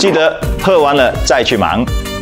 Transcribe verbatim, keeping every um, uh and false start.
记得喝完了再去忙。